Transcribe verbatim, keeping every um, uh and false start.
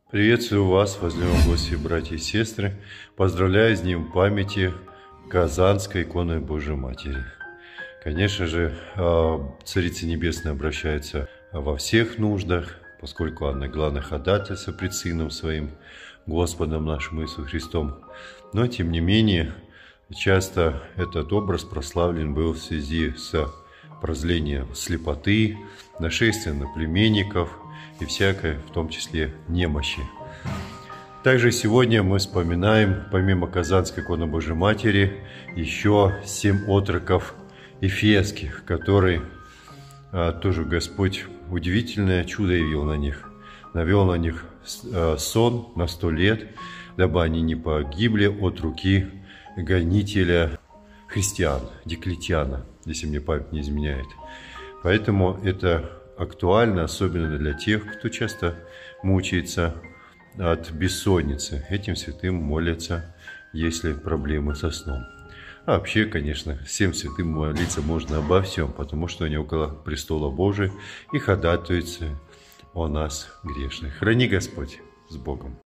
Приветствую вас, возлюбленные гости, братья и сестры. Поздравляю с днем памяти Казанской иконы Божией Матери. Конечно же, Царица Небесная обращается во всех нуждах, поскольку она главный ходатайство пред Сыном Своим, Господом нашим Иисусом Христом. Но, тем не менее, часто этот образ прославлен был в связи с прозрением слепоты, нашествием на племенников и всякой, в том числе, немощи. Также сегодня мы вспоминаем, помимо Казанской иконы Божией Матери, еще семь отроков Эфесских, которые а, тоже Господь удивительное чудо явил на них. Навел на них а, сон на сто лет, дабы они не погибли от руки гонителя христиан, Диклетиана, если мне память не изменяет. Поэтому это актуально, особенно для тех, кто часто мучается от бессонницы. Этим святым молятся, если проблемы со сном. А вообще, конечно, всем святым молиться можно обо всем, потому что они около престола Божия и ходатайствуются о нас грешных. Храни Господь с Богом.